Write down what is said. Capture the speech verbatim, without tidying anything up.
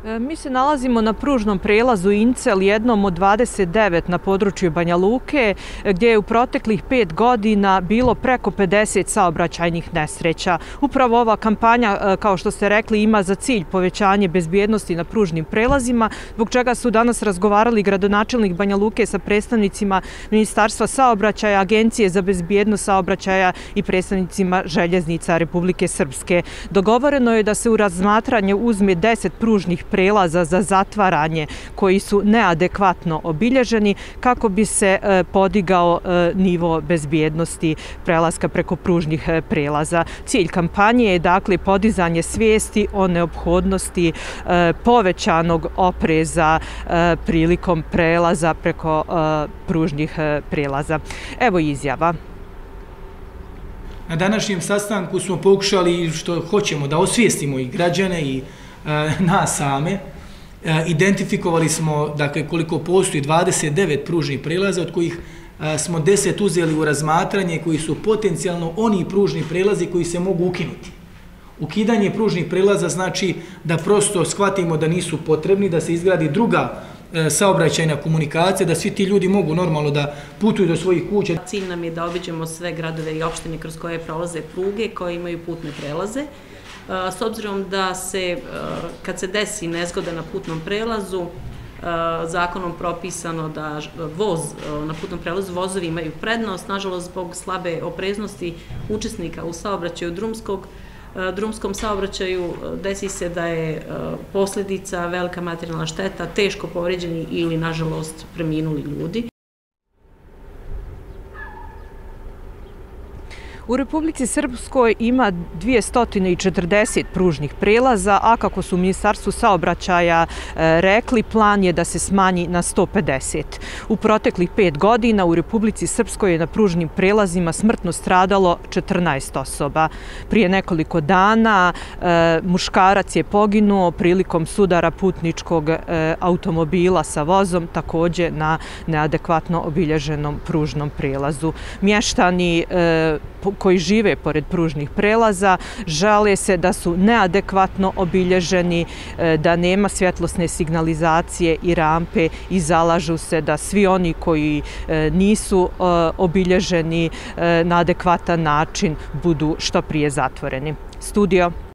Mi se nalazimo na pružnom prelazu Incel, jednom od dvadeset devet na području Banja Luke, gdje je u proteklih pet godina bilo preko pedeset saobraćajnih nesreća. Upravo ova kampanja, kao što ste rekli, ima za cilj povećanje bezbjednosti na pružnim prelazima, zbog čega su danas razgovarali gradonačelnik Banja Luke sa predstavnicima Ministarstva saobraćaja, Agencije za bezbjednost saobraćaja i predstavnicima Željeznica Republike Srpske. Dogovoreno je da se u razmatranje uzme deset pružnih prelaza za zatvaranje koji su neadekvatno obilježeni kako bi se podigao nivo bezbjednosti prelaska preko pružnih prelaza. Cilj kampanje je dakle podizanje svijesti o neophodnosti povećanog opreza prilikom prelaza preko pružnih prelaza. Evo izjava. Na današnjem sastanku smo pokušali što hoćemo da osvijestimo i građane i nas same. Identifikovali smo dakle, koliko postoji dvadeset devet pružnih prelaza, od kojih smo deset uzeli u razmatranje, koji su potencijalno oni pružni prelazi koji se mogu ukinuti. Ukidanje pružnih prelaza znači da prosto shvatimo da nisu potrebni, da se izgradi druga saobraćajna komunikacija, da svi ti ljudi mogu normalno da putuju do svojih kuća. Cilj nam je da obiđemo sve gradove i opštine kroz koje prolaze pruge, koje imaju putne prelaze. S obzirom da se, kad se desi nezgoda na putnom prelazu, zakonom propisano da voz na putnom prelazu, vozovi imaju prednost, nažalost zbog slabe opreznosti učesnika u saobraćaju drumskog, drumskom saobraćaju desi se da je posljedica velika materijalna šteta, teško povređeni ili nažalost preminuli ljudi. U Republici Srpskoj ima dvjesto četrdeset pružnih prelaza, a kako su u Ministarstvu saobraćaja rekli, plan je da se smanji na sto pedeset. U proteklih pet godina u Republici Srpskoj je na pružnim prelazima smrtno stradalo četrnaest osoba. Prije nekoliko dana muškarac je poginuo prilikom sudara putničkog automobila sa vozom, također na neadekvatno obilježenom pružnom prelazu. Mještani koji žive pored pružnih prelaza žale se da su neadekvatno obilježeni, da nema svjetlosne signalizacije i rampe i zalažu se da svi oni koji nisu obilježeni na adekvatan način budu što prije zatvoreni. Studio.